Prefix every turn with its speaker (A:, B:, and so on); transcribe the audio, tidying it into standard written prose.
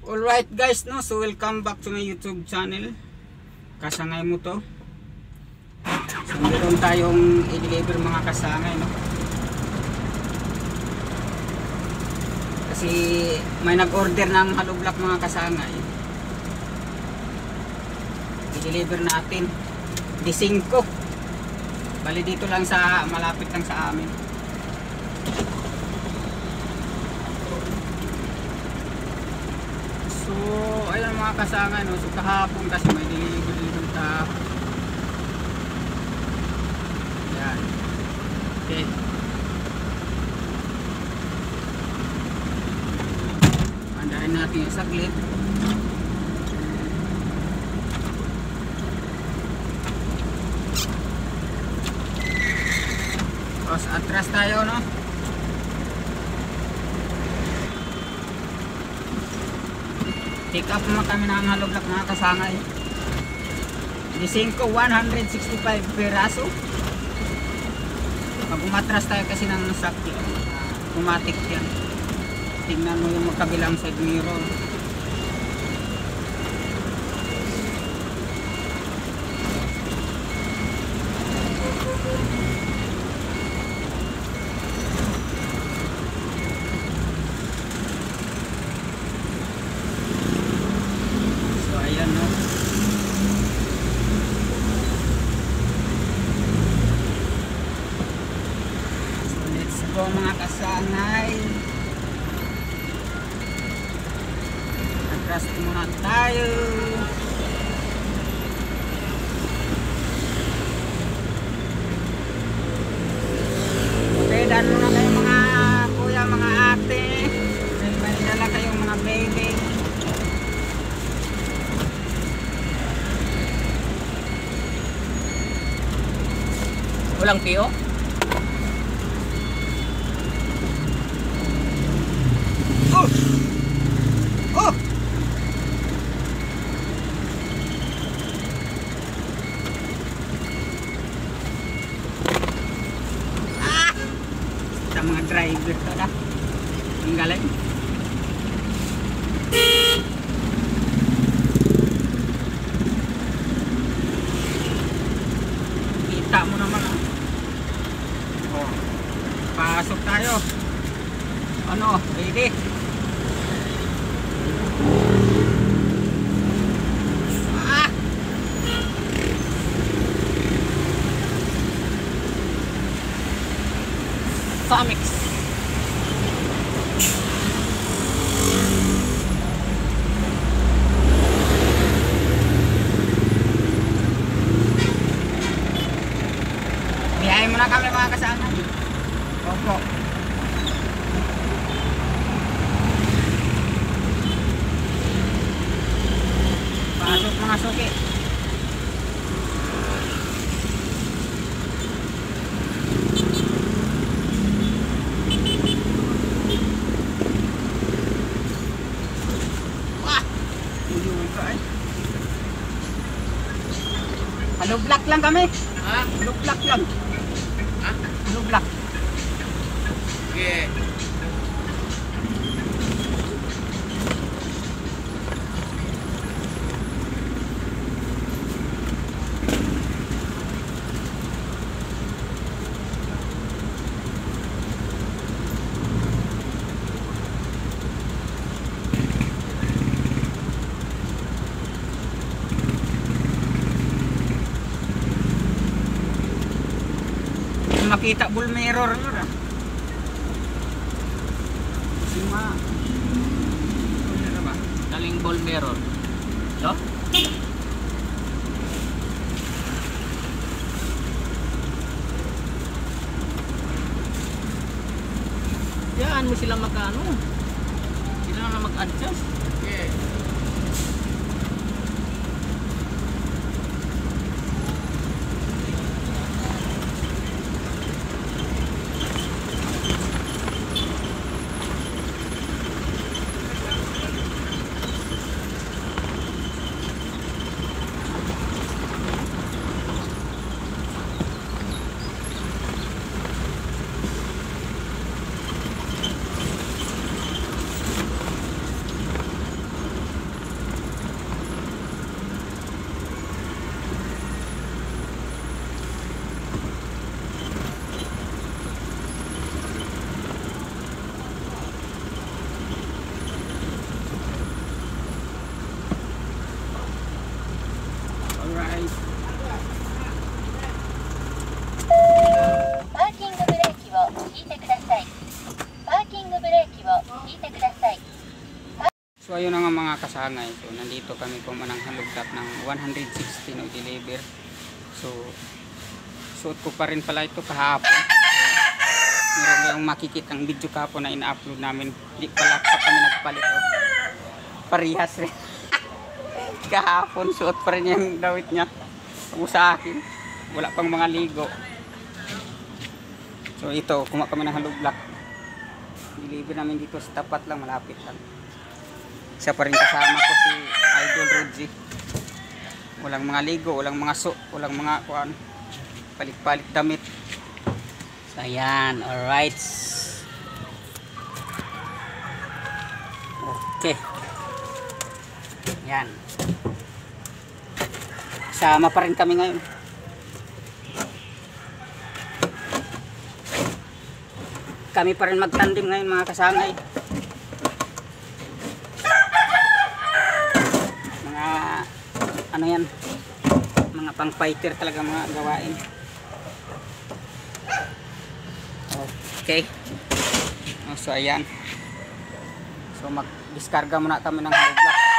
A: Alright guys, no, so welcome back to my YouTube channel. Kasangay mo to. So meron tayong i-deliver mga kasangay, no. Kasi may nag-order ng hollow block mga kasangay. I-deliver natin di 5. Bali dito lang sa malapit lang sa amin. So ayan mga kasangay, no. So kahapon kasi may deliver ta. Yan. Okay. Andahin natin yung saglit. Tapos atras tayo, no. Pick up naman kami ng hollow block mga kasangay. Di 5, 165 peraso. Pag umatras tayo kasi ng sakti, automatic yan. Tingnan mo yung magkabilang side mirror. So ayan, no. So let's go mga kasangay. Atras muna tayo. Okay, daan muna kayo mga kuya, mga ate. May dala kayong mga baby.
B: Walang PO?
A: Oh! Oh! Ah! Sa mga driver to na. Ang galing. Kita mo naman, ah. Oh. Pasok tayo. Ano? Ready? Ah!
B: Samix.
A: Biyahe muna kami mga kasangay. Opo. Pasok mga suki. Wah! Uyun ka eh. Hollow block lang kami.
B: Ha?
A: Hollow block lang.
B: Ha?
A: Hollow block.
B: Okay.
A: Makita bull mirror yun, ah. Sima. Ano ba?
B: Galing ball mirror. No? Yan mo sila magkano. Sila na mag-adjust. Okay.
A: So ayun na nga mga kasangay. So nandito kami kumanang halugdak ng 160 no deliver. So suot ko pa rin pala ito kahapon. So, meron kayong makikita ang video kahapon na ina-upload namin. Di pala pa kami nagpalit. Oh. Parihas rin. Kahapon suot pa rin yung dawit niya. Kung sa akin. Wala pang mga ligo. So ito, kuma kami ng halugdak. Deliver namin dito sa tapat lang, malapit lang. Isa pa rin kasama ko si Idol Rodzi. Walang mga ligo, walang mga walang mga kuan, palit-palit damit. So ayan, alright. Okay. Yan. Sama pa rin kami ngayon. Kami pa rin magtandem ngayon mga kasangay. Ano yan, mga pang fighter talaga mga gawain. Okay, so ayan, so mag diskarga muna kami ng hollow block.